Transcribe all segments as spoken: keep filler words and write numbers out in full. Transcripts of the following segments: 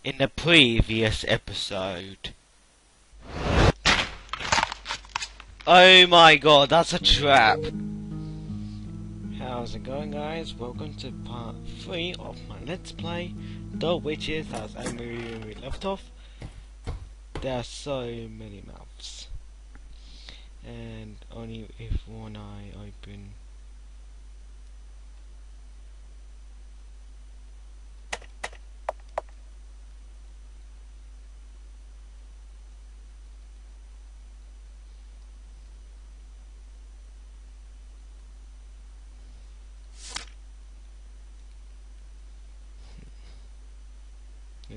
In the previous episode. Oh my god, that's a trap! How's it going, guys? Welcome to part three of my Let's Play The Witches, as I we left off. There are so many mouths. And only if one eye open. Yep.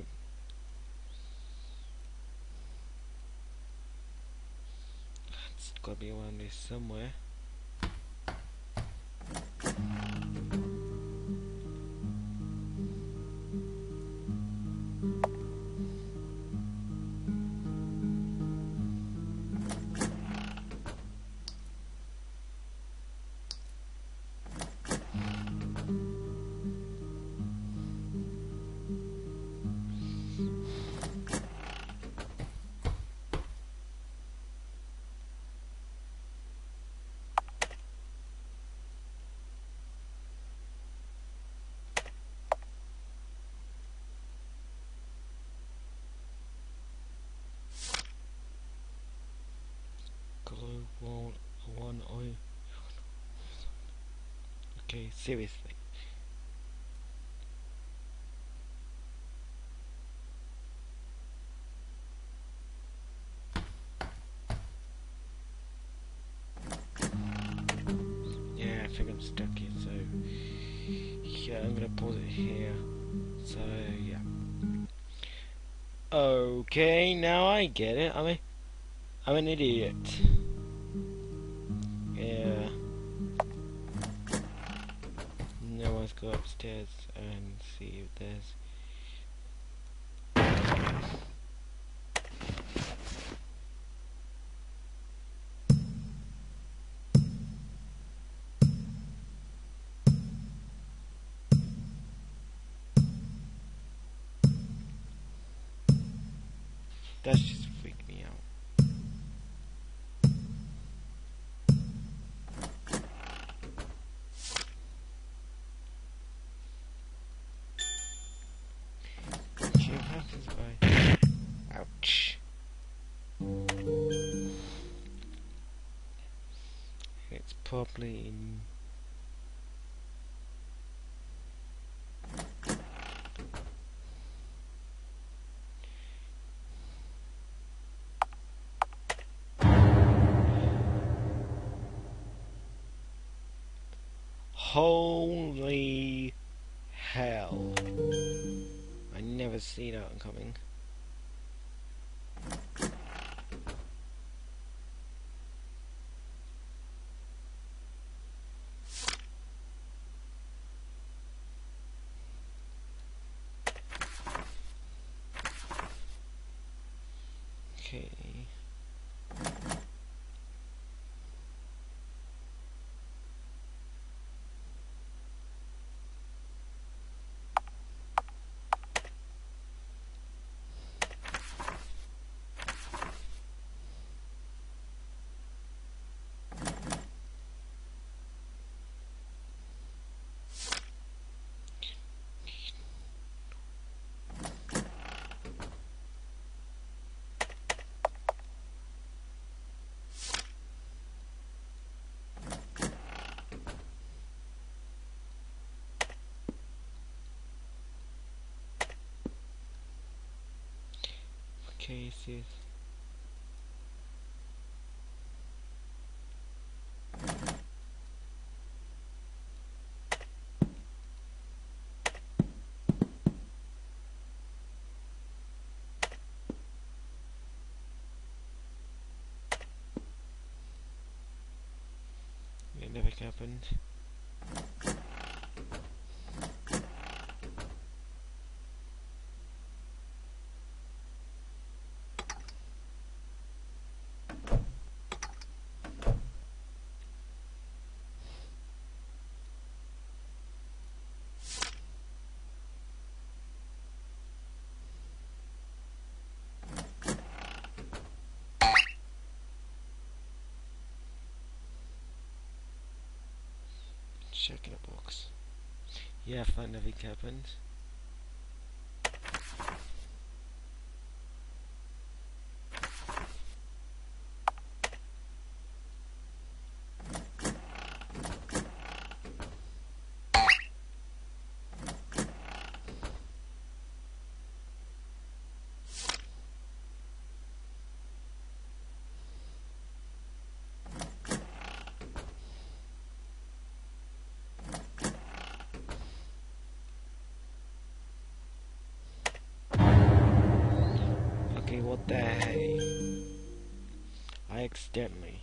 It's gotta be around this somewhere. Glue wall one eye. Okay, seriously. Yeah, I think I'm stuck here, so yeah, I'm gonna pause it here. So yeah. Okay, now I get it. I'm a, I'm an idiot. Yeah. Now let's go upstairs and see if there's. That's just freaked me out. She passes by. Ouch. It's probably in. Holy hell. I never see that coming. Okay. Okay, sis. It never happened. checking the box. Yeah, fine, nothing happened. Okay, what the hey? I accidentally.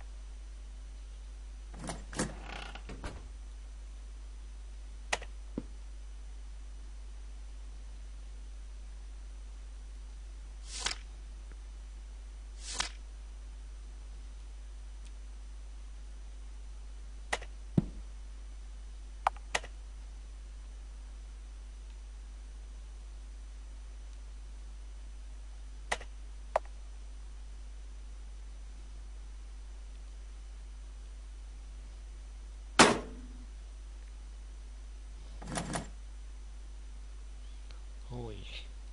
Holy.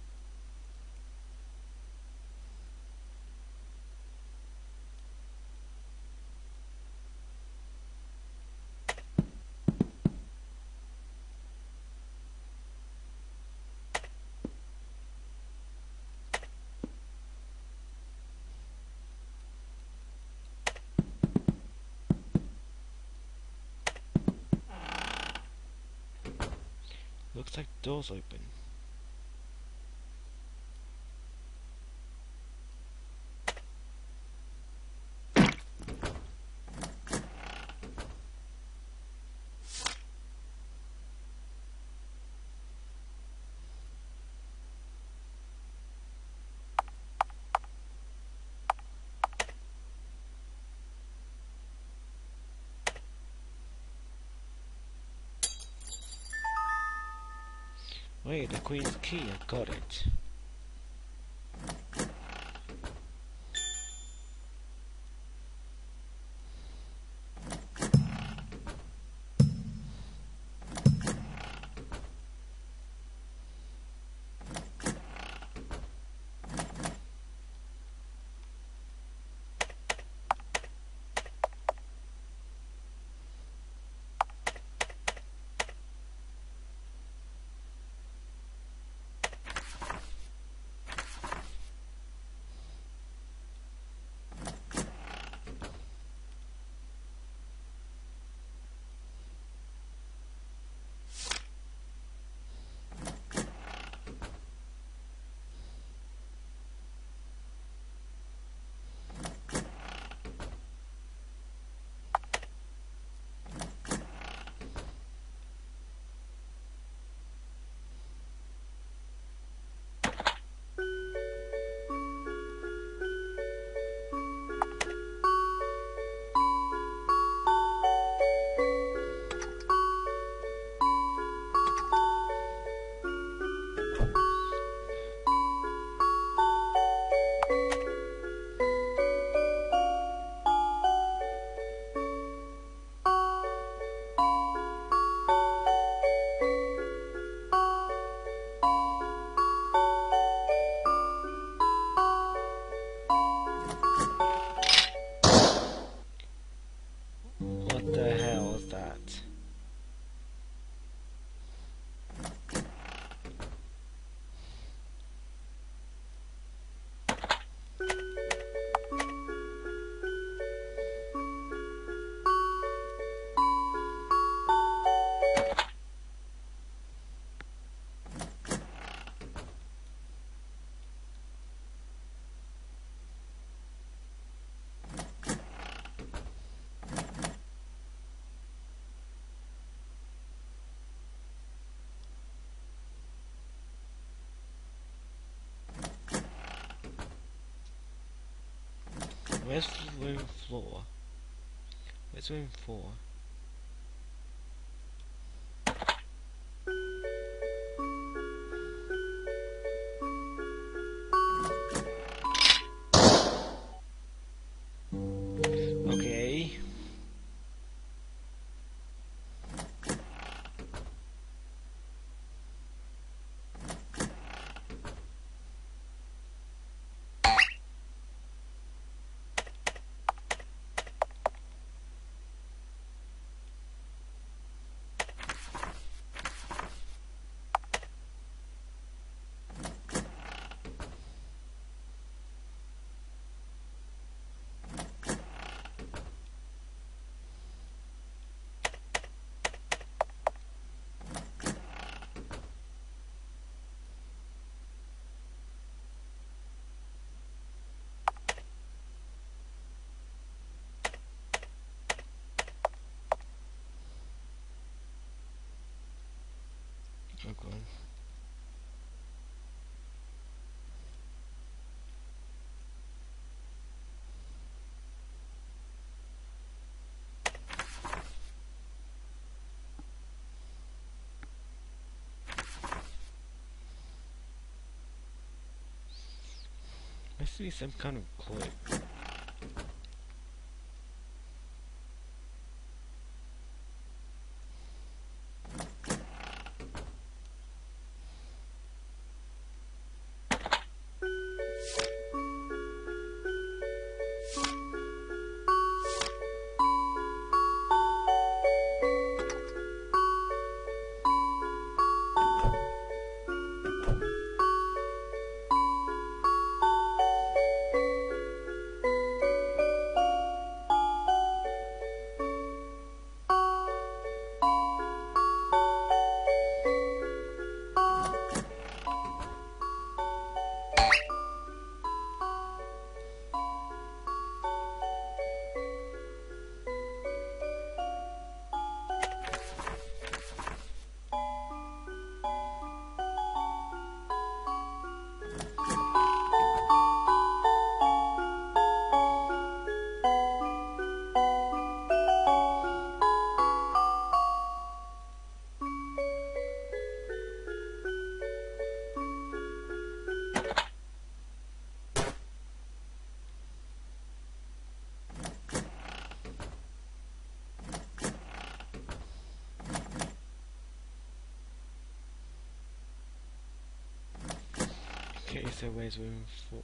Looks like the door's open. Wait, the queen's key, I got it. What the hell is that? Where's room floor? Where's room four? Okay. Oh god. Must be some kind of clue. Okay, so where's room four?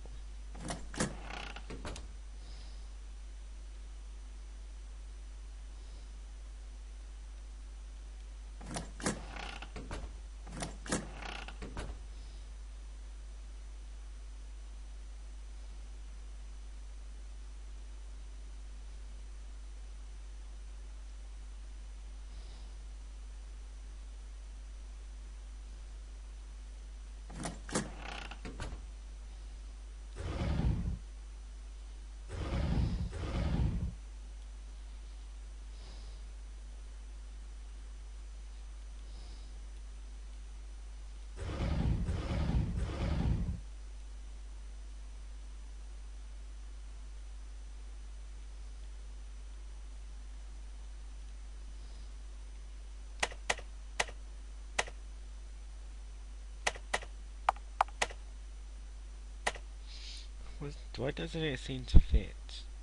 What, why doesn't it seem to fit?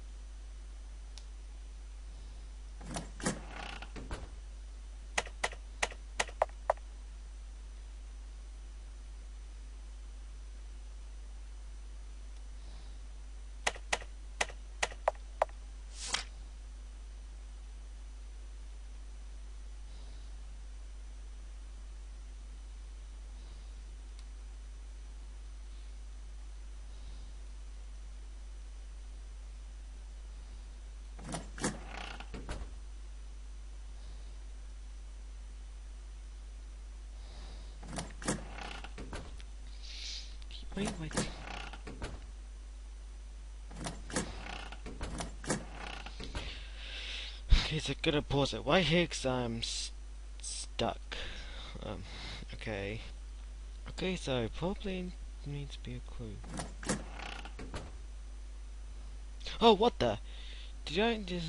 Wait, wait. Okay, so gonna pause it right here because I'm st stuck. Um, okay. Okay, so probably needs to be a clue. Oh, what the? Did I just...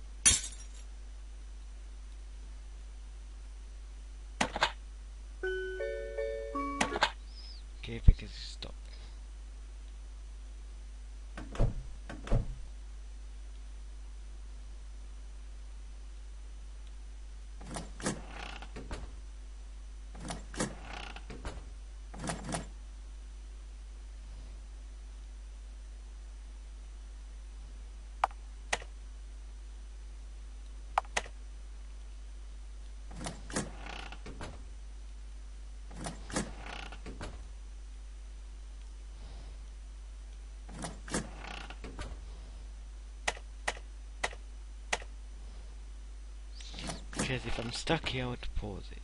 Okay, if I can stop. Because if I'm stuck here, I would pause it.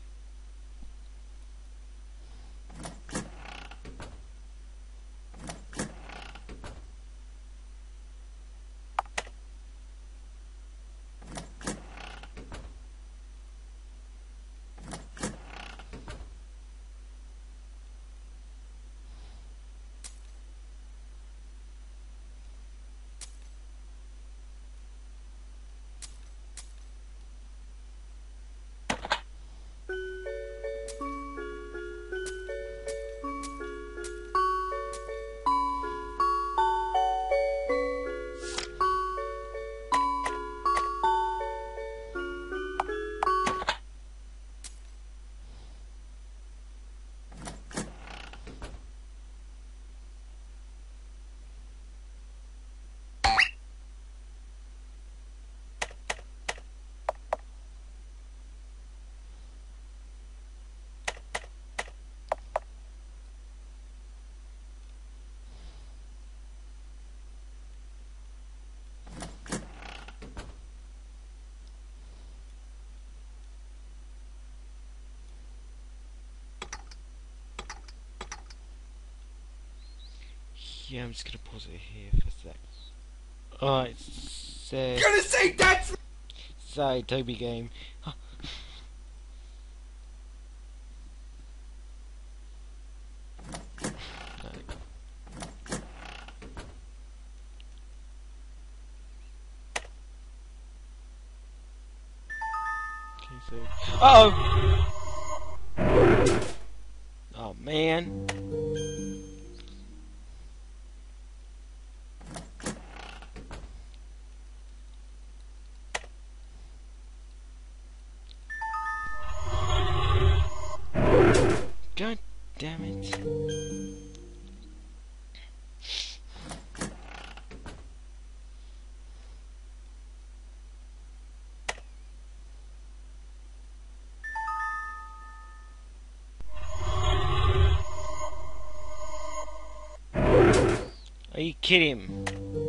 Yeah, I'm just gonna pause it here for a sec. Alright, so... You're gonna say that's... Sorry, Toby game. Okay, so... Uh oh! Oh man. God damn it. Are you kidding?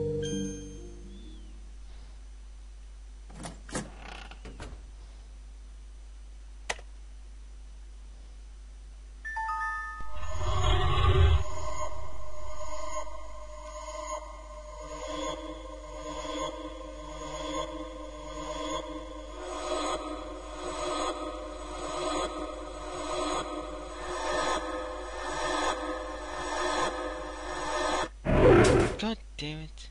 God damn it.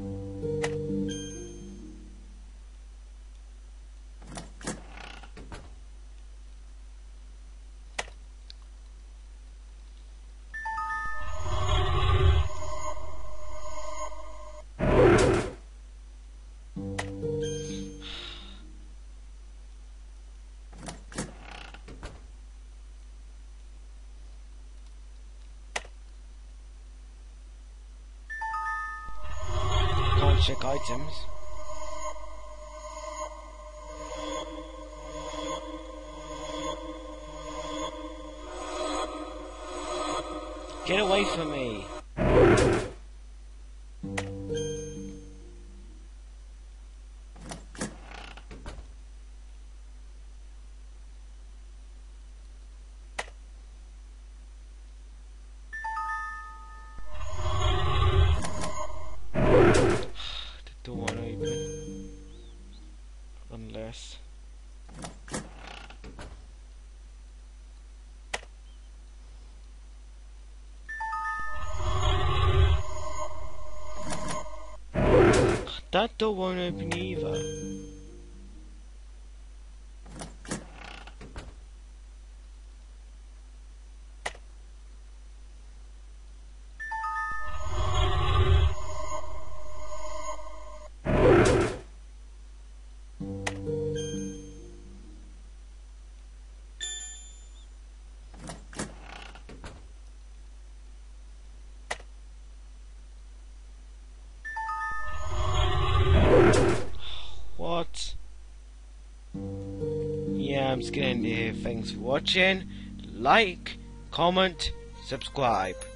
Can't check items. Get away from me. The door won't open. Unless... That door won't open either. What? Yeah, I'm just gonna end it here. Thanks for watching. Like, comment, subscribe.